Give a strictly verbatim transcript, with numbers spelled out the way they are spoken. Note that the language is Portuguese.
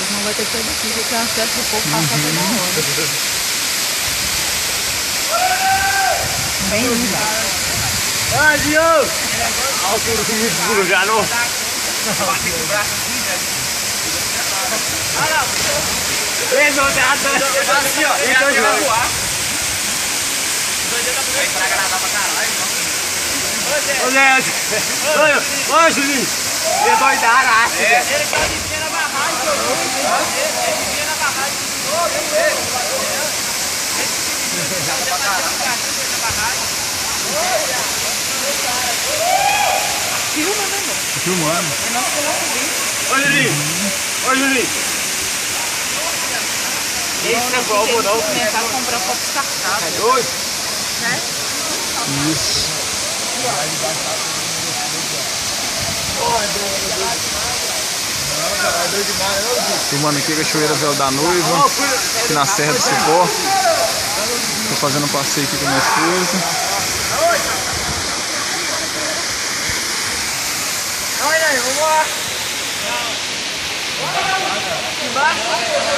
Não vai ter que sair daqui, porque tem acesso do povo passar toda hora. Bem lindo. Ai, Diogo! Olha o tudo comigo já, não? Vem, não, tá assim, ó. Então, vai voar. Vai pra gravar pra caralho, então. Ô, Zé, oi, oi, Julinho. Ele é doidado, acho. Ele quer viver na barragem, eu vou. Ele quer viver na barragem. Filma, né, mano? Filmando. É nosso coloco vídeo. Ô, Julinho. Ô, Julinho. Esse não é bobo, não. Começar a comprar copo descartável. É doido? Né? Isso. Filmando aqui a Cachoeira Véu da Noiva, aqui na Serra do Cipó. Tô fazendo um passeio aqui com a minha esposa. Olha aí, vamos lá. Embaixo.